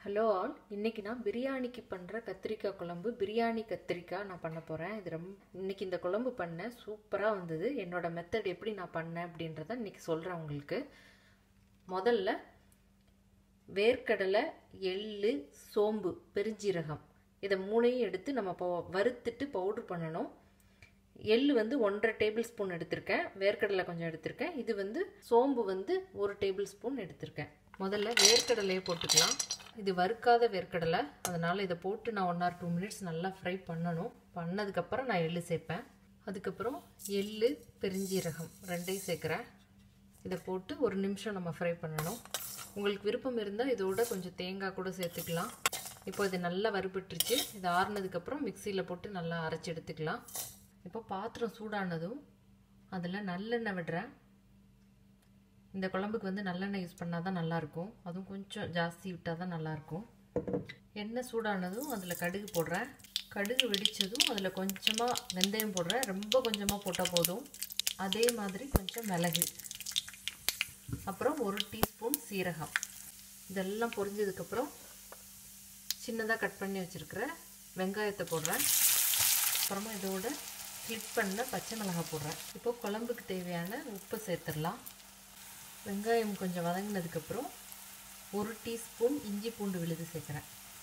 Hello all, இன்றைக்கி நான் பிரியாணிக்கு பண்ணுற கத்திரிக்காய் குழம்பு, பிரியாணி கத்திரிக்காய் நான் பண்ண போகிறேன். இது இன்றைக்கி இந்த குழம்பு பண்ணேன், சூப்பராக வந்தது. என்னோடய மெத்தட் எப்படி நான் பண்ணேன் அப்படின்றத இன்றைக்கி சொல்கிறேன் உங்களுக்கு. முதல்ல வேர்க்கடலை, எள்ளு, சோம்பு, பெருஞ்சீரகம் இதை மூணையும் எடுத்து நம்ம வறுத்துட்டு பவுட்ரு பண்ணணும். எள்ளு 1.5 டேபிள் ஸ்பூன் எடுத்திருக்கேன், வேர்க்கடலை கொஞ்சம் எடுத்திருக்கேன். இது சோம்பு 1 டேபிள் ஸ்பூன் எடுத்திருக்கேன். முதல்ல வேர்க்கடலையை போட்டுக்கலாம். இது வறுக்காத வேர்க்கடலை, அதனால் இதை போட்டு நான் 1 or 2 மினிட்ஸ் நல்லா ஃப்ரை பண்ணணும். பண்ணதுக்கப்புறம் நான் எள்ளு சேர்ப்பேன். அதுக்கப்புறம் எள்ளு, பெருஞ்சீரகம் ரெண்டையும் சேர்க்குறேன். இதை போட்டு 1 நிமிஷம் நம்ம ஃப்ரை பண்ணணும். உங்களுக்கு விருப்பம் இருந்தால் இதோட கொஞ்சம் தேங்காய் கூட சேர்த்துக்கலாம். இப்போ இது நல்லா வறுபட்டுருச்சு. இது ஆறுனதுக்கப்புறம் மிக்சியில் போட்டு நல்லா அரைச்சி எடுத்துக்கலாம். இப்போ பாத்திரம் சூடானதும் அதில் நல்லெண்ணெய் விடுறேன். இந்த குழம்புக்கு நல்லெண்ணெய் யூஸ் பண்ணால் தான் நல்லாயிருக்கும். அதுவும் கொஞ்சம் ஜாஸ்தி விட்டால் தான் நல்லாயிருக்கும். எண்ணெய் சூடானதும் அதில் கடுகு போடுறேன். கடுகு வெடித்ததும் அதில் கொஞ்சமாக வெந்தயம் போடுறேன். ரொம்ப கொஞ்சமாக போட்டால் போதும். அதே மாதிரி கொஞ்சம் மிளகு, அப்புறம் 1 டீஸ்பூன் சீரகம். இதெல்லாம் பொரிஞ்சதுக்கப்புறம் சின்னதாக கட் பண்ணி வச்சுருக்கிற வெங்காயத்தை போடுறேன். அப்புறமா இதோட கிளிக் பண்ண பச்சை மிளகாய் போடுறேன். இப்போ குழம்புக்கு தேவையான உப்பு சேர்த்துடலாம். வெங்காயம் கொஞ்சம் வதங்கினதுக்கப்புறம் 1 டீஸ்பூன் இஞ்சி பூண்டு விழுது சேர்க்குறேன்.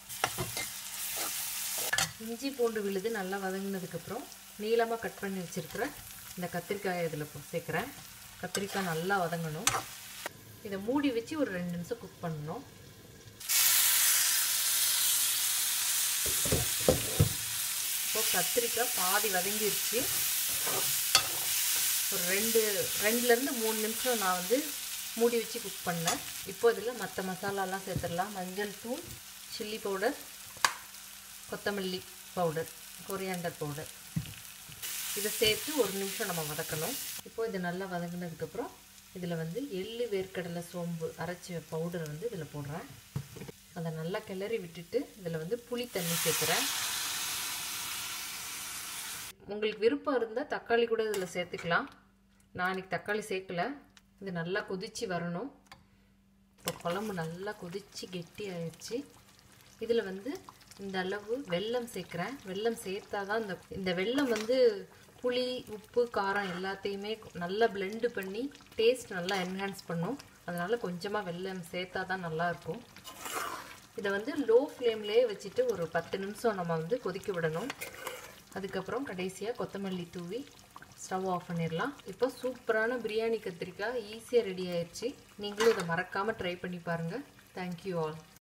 இஞ்சி பூண்டு விழுது நல்லா வதங்கினதுக்கப்புறம் நீளமாக கட் பண்ணி வச்சுருக்கிற இந்த கத்திரிக்காயை இதில் சேர்க்குறேன். கத்திரிக்காய் நல்லா வதங்கணும். இதை மூடி வச்சு ஒரு 2 நிமிஷம் குக் பண்ணணும். இப்போது கத்திரிக்காய் பாதி வதங்கிருச்சு. ஒரு 2லேருந்து 3 நிமிஷம் நான் மூடி வச்சு குக் பண்ணேன். இப்போ இதில் மற்ற மசாலாலாம் சேர்த்துடலாம். மஞ்சள் தூள், சில்லி பவுடர், கொத்தமல்லி பவுடர், கொரியாண்டர் பவுடர், இதை சேர்த்து 1 நிமிஷம் நம்ம வதக்கணும். இப்போது இது நல்லா வதங்கினதுக்கப்புறம் இதில் எள்ளு, வேர்க்கடலை, சோம்பு அரைச்சி பவுடர் இதில் போடுறேன். அதை நல்லா கிளறி விட்டுட்டு இதில் புளி தண்ணி சேர்க்குறேன். உங்களுக்கு விருப்பம் இருந்தால் தக்காளி கூட இதில் சேர்த்துக்கலாம். நான் இன்றைக்கி தக்காளி சேர்க்கல. இது நல்லா கொதித்து வரணும். இப்போ குழம்பு நல்லா கொதித்து கெட்டி ஆயிடுச்சு. இதில் இந்த அளவு வெல்லம் சேர்க்குறேன். வெல்லம் சேர்த்தா தான் இந்த வெல்லம் புளி, உப்பு, காரம் எல்லாத்தையுமே நல்லா பிளெண்டு பண்ணி டேஸ்ட் நல்லா என்ஹான்ஸ் பண்ணும். அதனால் கொஞ்சமாக வெல்லம் சேர்த்தா தான் நல்லாயிருக்கும். இதை லோ ஃப்ளேம்லேயே வச்சுட்டு ஒரு 10 நிமிஷம் நம்ம கொதிக்க விடணும். அதுக்கப்புறம் கடைசியாக கொத்தமல்லி தூவி ஸ்டவ் ஆஃப் பண்ணிடலாம். இப்போ சூப்பரான பிரியாணி கத்திரிக்காய் ஈஸியாக ரெடி ஆயிடுச்சு. நீங்களும் இதை மறக்காமல் ட்ரை பண்ணி பாருங்கள். Thank you all.